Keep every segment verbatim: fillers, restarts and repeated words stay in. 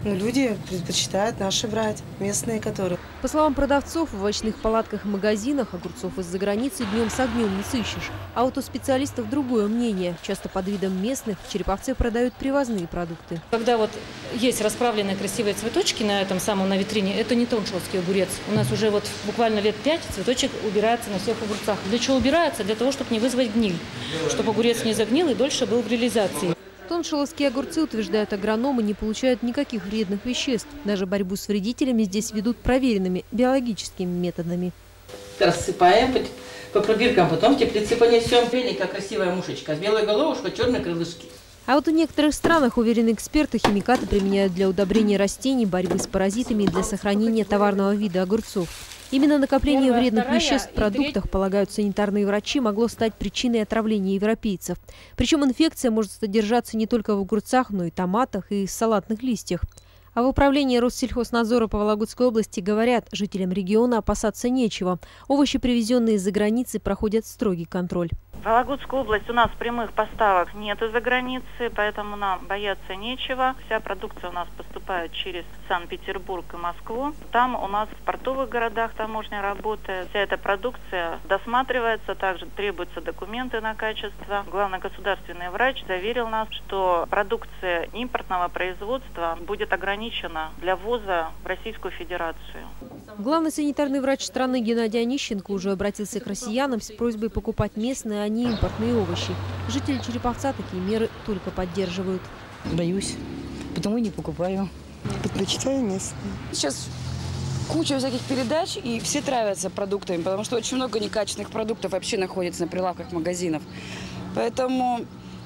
Но люди предпочитают наши брать, местные которые. По словам продавцов, в овощных палатках и магазинах огурцов из-за границы днем с огнем не сыщешь. А вот у специалистов другое мнение. Часто под видом местных в Череповце продают привозные продукты. Когда вот есть расправленные красивые цветочки на этом самом на витрине, это не тоншелский огурец. У нас уже вот буквально лет пять цветочек убирается на всех огурцах. Для чего убирается? Для того, чтобы не вызвать гниль. Чтобы огурец не загнил и дольше был в реализации. Тоншеловские огурцы, утверждают агрономы, не получают никаких вредных веществ. Даже борьбу с вредителями здесь ведут проверенными биологическими методами. Рассыпаем по пробиркам, потом в теплице понесем. Беленькая красивая мушечка, с белой головушкой, черные крылышки. А вот в некоторых странах, уверены эксперты, химикаты применяют для удобрения растений, борьбы с паразитами и для сохранения товарного вида огурцов. Именно накопление Первая, вредных вторая веществ в и продуктах, треть... полагают санитарные врачи, могло стать причиной отравления европейцев. Причем инфекция может содержаться не только в огурцах, но и томатах и салатных листьях. А в управлении Россельхознадзора по Вологодской области говорят, жителям региона опасаться нечего. Овощи, привезенные из-за границы, проходят строгий контроль. В Вологодскую область у нас прямых поставок нет из-за границы, поэтому нам бояться нечего. Вся продукция у нас поступает через Санкт-Петербург и Москву. Там у нас в портовых городах таможня работает. Вся эта продукция досматривается, также требуются документы на качество. Главный государственный врач заверил нас, что продукция импортного производства будет ограничена для ввоза в Российскую Федерацию. Главный санитарный врач страны Геннадий Онищенко уже обратился к россиянам с просьбой покупать местные, а не импортные овощи. Жители Череповца такие меры только поддерживают. Боюсь, потому и не покупаю. Предпочитаю местные. Сейчас куча всяких передач, и все травятся продуктами, потому что очень много некачественных продуктов вообще находится на прилавках магазинов. Поэтому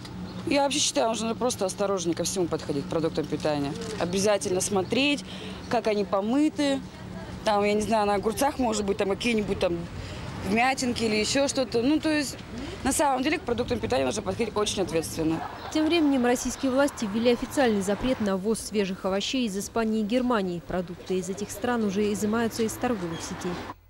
я вообще считаю, нужно просто осторожнее ко всему подходить к продуктам питания. Обязательно смотреть, как они помыты. Там, я не знаю, на огурцах, может быть, там какие-нибудь там вмятинки или еще что-то. Ну, то есть, на самом деле, к продуктам питания нужно подходить очень ответственно. Тем временем российские власти ввели официальный запрет на ввоз свежих овощей из Испании и Германии. Продукты из этих стран уже изымаются из торговых сетей.